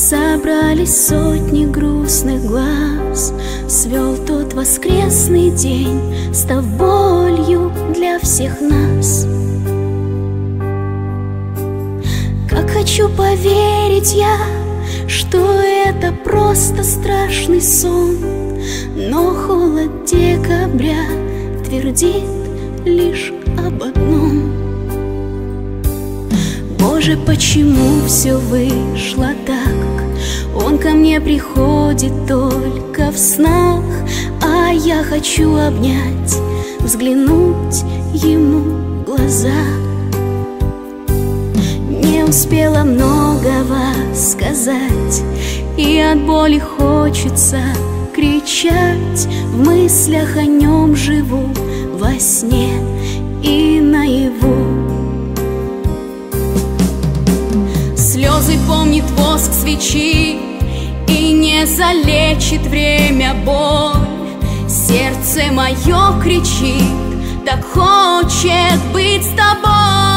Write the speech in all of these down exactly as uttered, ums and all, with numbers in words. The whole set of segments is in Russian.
Собрались сотни грустных глаз, свел тот воскресный день, став болью для всех нас. Как хочу поверить я, что это просто страшный сон, но холод декабря твердит лишь об одном. Боже, почему все вышло так? Он ко мне приходит только в снах, а я хочу обнять, взглянуть ему в глаза. Не успела многого сказать, и от боли хочется кричать. В мыслях о нем живу во сне и наяву. Слезы помнит воск свечи, и не залечит время боль. Сердце мое кричит, так хочет быть с тобой.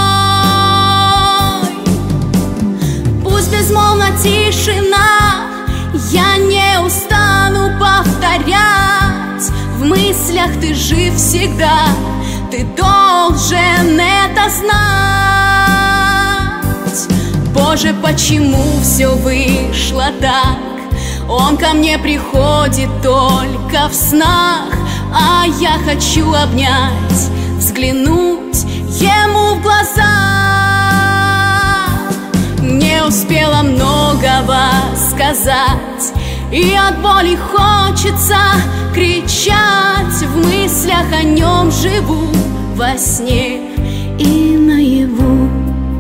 Пусть безмолвна тишина, я не устану повторять. В мыслях ты жив всегда, ты должен это знать. Боже, почему все вышло так? Он ко мне приходит только в снах, а я хочу обнять, взглянуть ему в глаза. Не успела многого сказать, и от боли хочется кричать. В мыслях о нем живу во сне и наяву.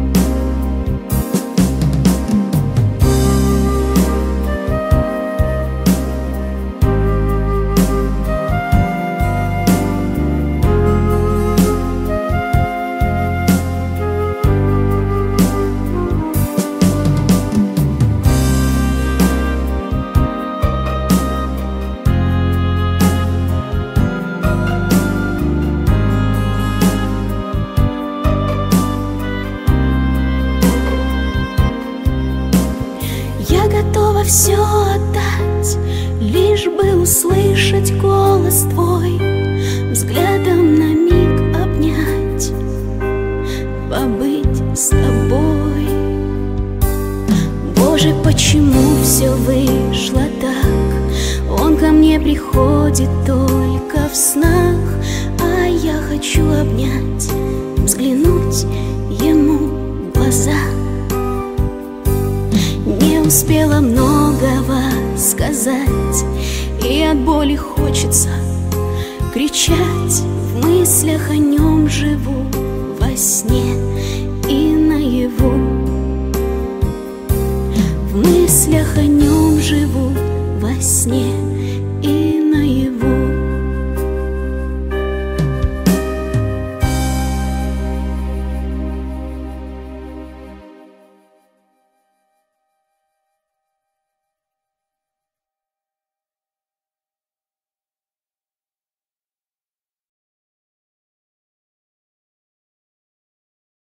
Готова все отдать, лишь бы услышать голос твой, взглядом на миг обнять, побыть с тобой. Боже, почему все вышло так? Он ко мне приходит только в снах, а я хочу обнять, взглянуть ему в глаза. Не успела многого сказать, и от боли хочется кричать. В мыслях о нем живу во сне и наяву. В мыслях о нем живу во сне